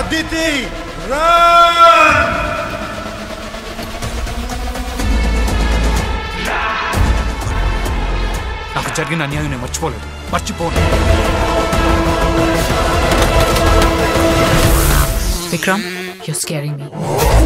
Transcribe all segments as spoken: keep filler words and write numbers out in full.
Aditi run! నాకు జరిగిన అన్యాయం నేను మర్చిపోలేదు, మర్చిపోను. Vikram, you're scaring me.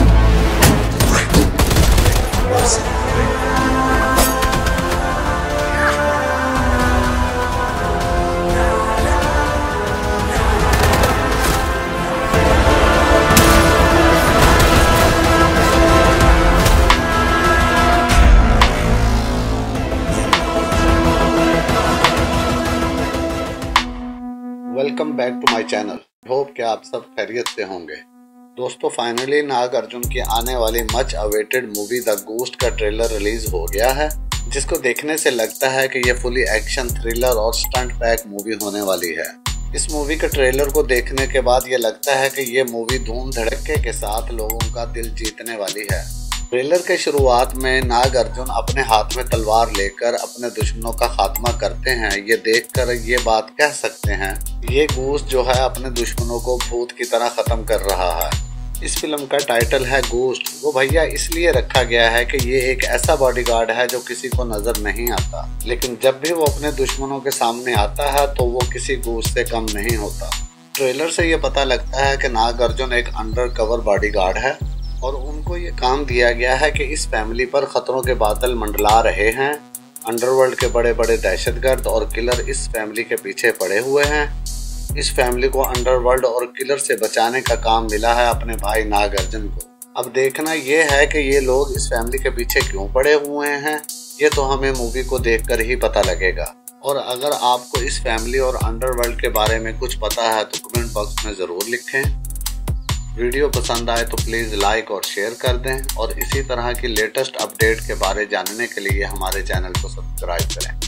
Welcome back to my channel. Hope कि आप सब खैरियत से होंगे। दोस्तों, फाइनली नागार्जुन की आने वाली much awaited movie the ghost का ट्रेलर रिलीज हो गया है, जिसको देखने से लगता है कि ये फुली एक्शन थ्रिलर और स्टंट पैक मूवी होने वाली है। इस मूवी के ट्रेलर को देखने के बाद ये लगता है कि ये मूवी धूम धड़के के साथ लोगों का दिल जीतने वाली है। ट्रेलर के शुरुआत में नागार्जुन अपने हाथ में तलवार लेकर अपने दुश्मनों का खात्मा करते हैं। ये देखकर ये बात कह सकते हैं ये घोस्ट जो है अपने दुश्मनों को भूत की तरह खत्म कर रहा है। इस फिल्म का टाइटल है घोस्ट। वो भैया इसलिए रखा गया है कि ये एक ऐसा बॉडीगार्ड है जो किसी को नजर नहीं आता, लेकिन जब भी वो अपने दुश्मनों के सामने आता है तो वो किसी घोस्ट से कम नहीं होता। ट्रेलर से ये पता लगता है कि नागार्जुन एक अंडर कवर बॉडीगार्ड है और उनको ये काम दिया गया है कि इस फैमिली पर खतरों के बादल मंडला रहे हैं। अंडरवर्ल्ड के बड़े बड़े दहशतगर्द और किलर इस फैमिली के पीछे पड़े हुए हैं। इस फैमिली को अंडरवर्ल्ड और किलर से बचाने का काम मिला है अपने भाई नागार्जुन को। अब देखना ये है कि ये लोग इस फैमिली के पीछे क्यों पड़े हुए हैं, ये तो हमें मूवी को देखकर ही पता लगेगा। और अगर आपको इस फैमिली और अंडरवर्ल्ड के बारे में कुछ पता है तो कमेंट बॉक्स में ज़रूर लिखें। वीडियो पसंद आए तो प्लीज़ लाइक और शेयर कर दें और इसी तरह की लेटेस्ट अपडेट के बारे जानने के लिए हमारे चैनल को सब्सक्राइब करें।